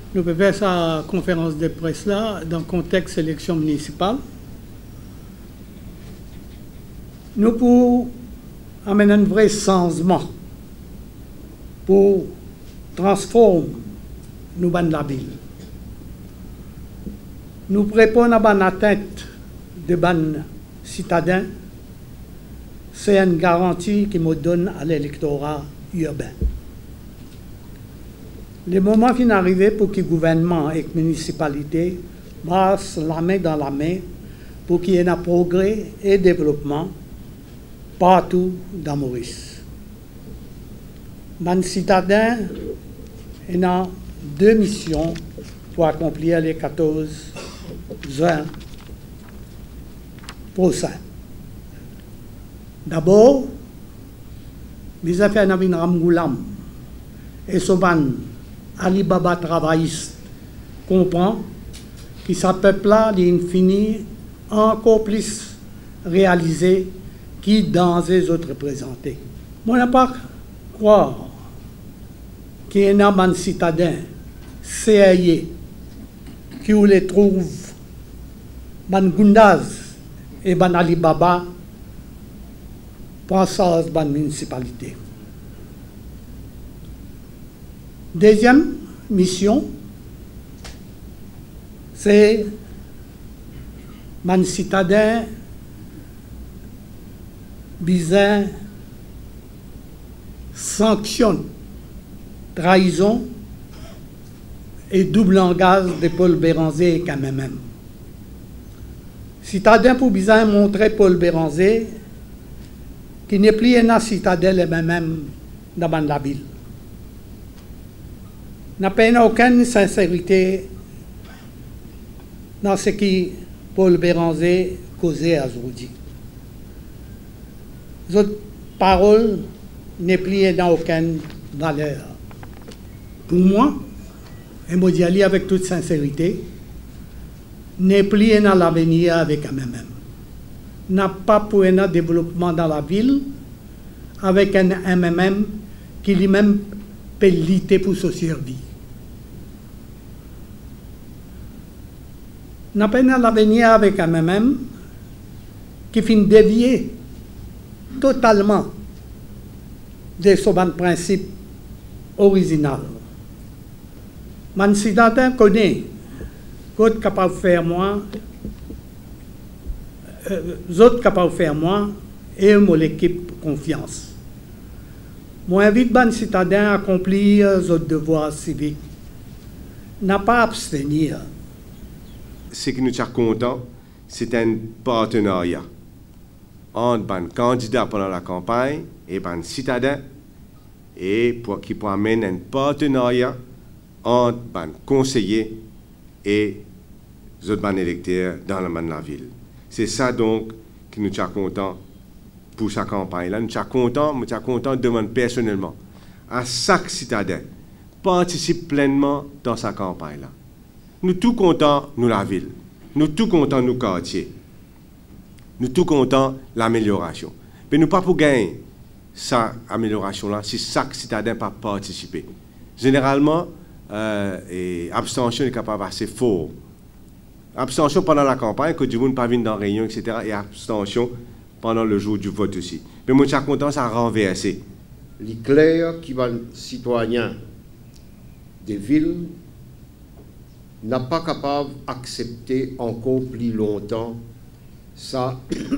Nous pouvons faire sa conférence de presse là dans le contexte élection municipale. Nous pouvons amener un vrai changement pour transformer nous dans la ville. Nous préparons à la tête de ban citadins. C'est une garantie qui me donne à l'électorat urbain. Le moment est arrivé pour que le gouvernement et la municipalité marchent la main dans la main pour qu'il y ait un progrès et développement partout dans Maurice. Les citadins ont 2 missions pour accomplir les 14 juin prochains. D'abord, nous avons fait un Ramgoulam et Soban Alibaba travailliste comprend que ce peuple-là est infini encore plus réalisé qui dans les autres représentés. Moi, je ne pas croire qu'il y a un citadin CIA qui les trouve ban Gundaz et ban Alibaba pour ça ban municipalité. Deuxième mission, c'est man citadin bizarre sanctionne trahison et double langage de Paul Béranger et KMM. Citadin pour bizarre montrer Paul Béranger qui n'est plus un citadin même dans la ville. N'a pas aucune sincérité dans ce que Paul Béranger causait aujourd'hui. Cette parole n'est plus dans aucune valeur. Pour moi, et je dis avec toute sincérité, n'est plus dans l'avenir avec MMM. N'a pas pour un développement dans la ville avec un MMM qui lui-même peut lutter pour sa survie. N'a pas l'avenir avec un MMM qui finit dévier totalement de son principe original. Man citadin connaît qu'autre capable de faire moi, autres capables de faire moi et mon équipe confiance. Moi invite ban citadin à accomplir son devoir civique. N'a pas à abstenir. Ce qui nous est content, c'est un partenariat entre les candidats pendant la campagne et les citadins, et qui peut amener un partenariat entre les conseillers et les autres électeurs dans la ville. C'est ça donc qui nous est content pour sa campagne. Là, nous sommes contents de demander personnellement à chaque citadin participe pleinement dans sa campagne. Là. Nous tous contents, nous la ville. Nous tous contents, nous quartiers. Nous tous contents, l'amélioration. Mais nous pas pour gagner cette amélioration-là si chaque citadin pas participer. Généralement, abstention est capable assez fort. Abstention pendant la campagne, que du monde pas venir dans la réunion, etc. Et abstention pendant le jour du vote aussi. Mais moi, je suis content, ça a renversé. Les clairs qui va citoyens des villes n'a pas capable d'accepter encore plus longtemps sa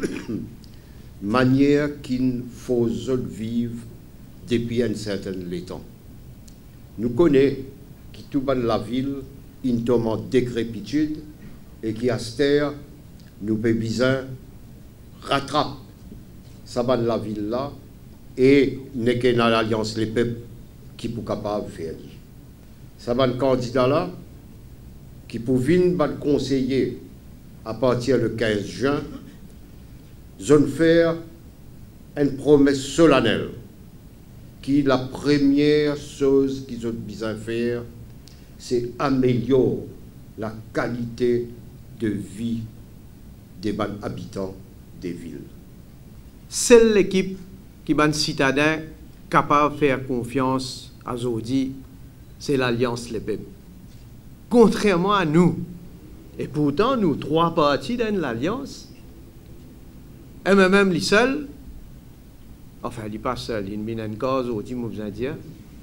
manière qu'il faut vivre depuis un certain temps. Nous connaissons que tout dans la ville une tombe décrépitude et qui à cette heure nous peut bien rattraper ça dans la ville là et n'est qu'une alliance les peuples qui sont capables de faire. Ça va le candidat là qui pour venir conseiller à partir du 15 juin, zone faire une promesse solennelle qui la première chose qu'ils ont besoin de faire, c'est améliorer la qualité de vie des habitants des villes. Seule l'équipe qui est citadin capable de faire confiance à Zodi, c'est l'Alliance Les Peuples. contrairement à nous. Et pourtant, nous, trois partis dans l'Alliance, et même les seuls, enfin, il n'est pas seul, il y a une cause, je vous dire.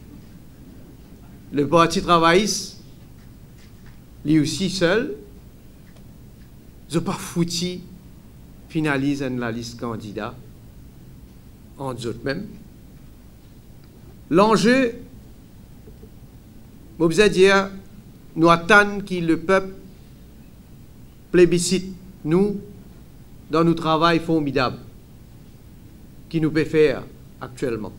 Le Parti travailliste, lui aussi seul, ils pas foutu finalise la liste candidat en eux même. L'enjeu, je vous dire, nous attendons que le peuple plébiscite nous dans nos travail formidable qui nous peut faire actuellement.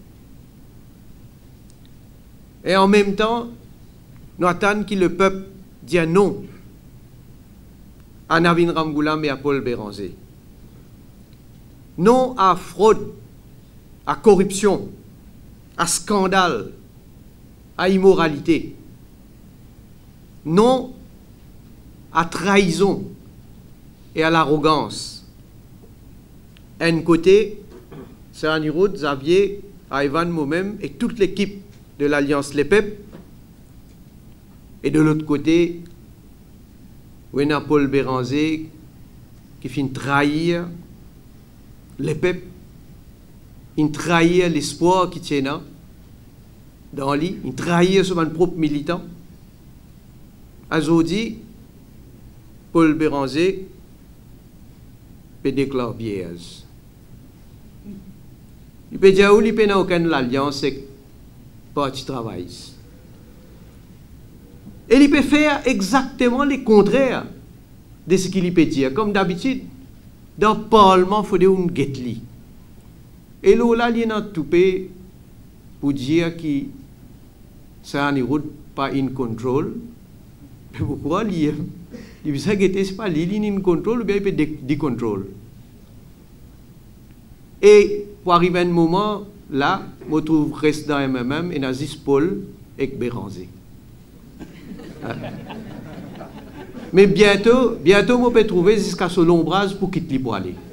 Et en même temps, nous attendons que le peuple dise non à Navin Ramgoolam et à Paul Béranger. Non à fraude, à corruption, à scandale, à immoralité. Non à trahison et à l'arrogance. D'un côté, c'est Anirudh, Xavier, Ivan, moi-même et toute l'équipe de l'Alliance Les Peuples. Et de l'autre côté, Wena Paul Béranger qui finit trahir les peuples, il trahir l'espoir qui tient dans lui, il trahir son propre militant. Aujourd'hui, Paul Béranger peut déclarer biaise. Il peut dire où il peut n'a aucune alliance avec le Parti travailliste. Et il peut faire exactement le contraire de ce qu'il peut dire. Comme d'habitude, dans le Parlement, il faut dire un guetli. Et là, il y a un toupé pour dire que ça n'est pas in control. Mais pourquoi il peut dire que ce n'est pas in control ou bien il peut décontrôle. Et pour arriver à un moment, là, je trouve reste dans MMM et Nazis Paul et Béranger. Mais bientôt, je peux trouver jusqu'à ce long bras pour quitter pour aller.